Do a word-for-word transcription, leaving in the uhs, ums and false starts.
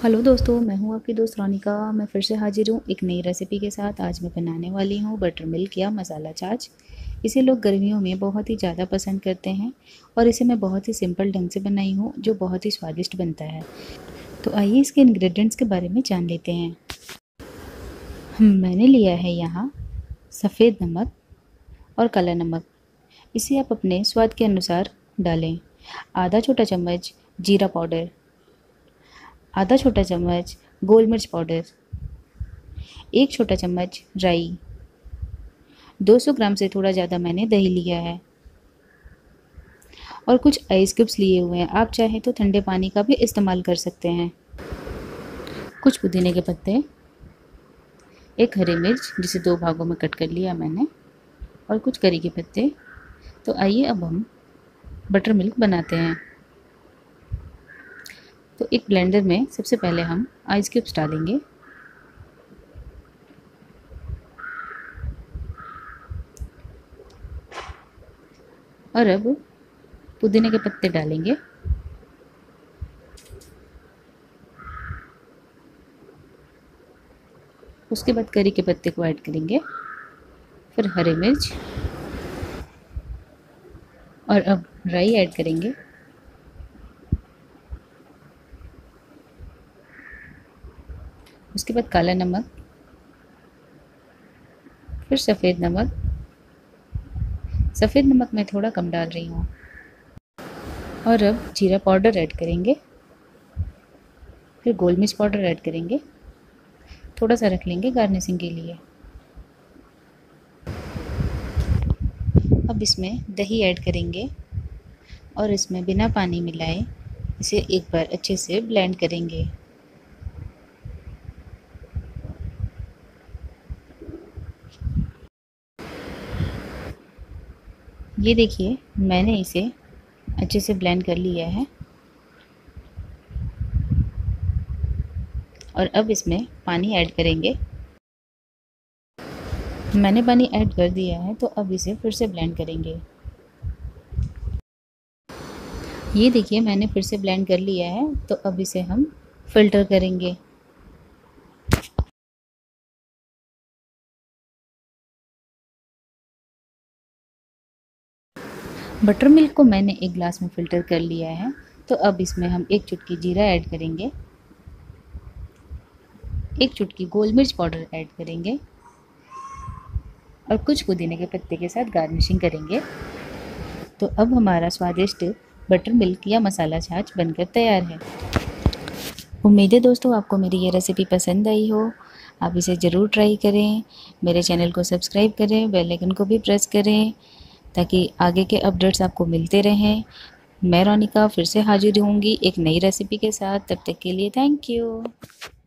Hello दोस्तों, मैं हूं आपकी दोस्त रोनिका। मैं फिर से हाजिर हूं एक नई रेसिपी के साथ। आज मैं बनाने वाली हूं बटर मिल्क या मसाला छाछ। इसे लोग गर्मियों में बहुत ही ज़्यादा पसंद करते हैं और इसे मैं बहुत ही सिंपल ढंग से बनाई हूं जो बहुत ही स्वादिष्ट बनता है। तो आइए इसके इंग्रेडिएंट्स के बारे में जान लेते हैं। हम मैंने लिया है यहाँ सफ़ेद नमक और काला नमक। इसे आप अपने स्वाद के अनुसार डालें। आधा छोटा चम्मच जीरा पाउडर, आधा छोटा चम्मच गोल मिर्च पाउडर, एक छोटा चम्मच राई, दो सौ ग्राम से थोड़ा ज़्यादा मैंने दही लिया है और कुछ आइस क्यूब्स लिए हुए हैं। आप चाहें तो ठंडे पानी का भी इस्तेमाल कर सकते हैं। कुछ पुदीने के पत्ते, एक हरी मिर्च जिसे दो भागों में कट कर लिया मैंने, और कुछ करी के पत्ते। तो आइए अब हम बटर मिल्क बनाते हैं। तो एक ब्लेंडर में सबसे पहले हम आइस क्यूब्स डालेंगे। और अब पुदीने के पत्ते डालेंगे। उसके बाद करी के पत्ते को ऐड करेंगे, फिर हरी मिर्च और अब राई ऐड करेंगे। उसके बाद काला नमक, फिर सफ़ेद नमक। सफ़ेद नमक मैं थोड़ा कम डाल रही हूँ। और अब जीरा पाउडर ऐड करेंगे, फिर गोल मिर्च पाउडर ऐड करेंगे। थोड़ा सा रख लेंगे गार्निशिंग के लिए। अब इसमें दही ऐड करेंगे और इसमें बिना पानी मिलाए इसे एक बार अच्छे से ब्लेंड करेंगे। ये देखिए, मैंने इसे अच्छे से ब्लेंड कर लिया है और अब इसमें पानी ऐड करेंगे। मैंने पानी ऐड कर दिया है, तो अब इसे फिर से ब्लेंड करेंगे। ये देखिए, मैंने फिर से ब्लेंड कर लिया है, तो अब इसे हम फिल्टर करेंगे। बटर मिल्क को मैंने एक ग्लास में फ़िल्टर कर लिया है, तो अब इसमें हम एक चुटकी जीरा ऐड करेंगे, एक चुटकी गोल मिर्च पाउडर ऐड करेंगे और कुछ पुदीने के पत्ते के साथ गार्निशिंग करेंगे। तो अब हमारा स्वादिष्ट बटर मिल्क या मसाला छाछ बनकर तैयार है। उम्मीद है दोस्तों आपको मेरी ये रेसिपी पसंद आई हो। आप इसे ज़रूर ट्राई करें। मेरे चैनल को सब्सक्राइब करें, बेल आइकन को भी प्रेस करें ताकि आगे के अपडेट्स आपको मिलते रहें। मैं रोनिका फिर से हाजिर होंगी एक नई रेसिपी के साथ। तब तक के लिए थैंक यू।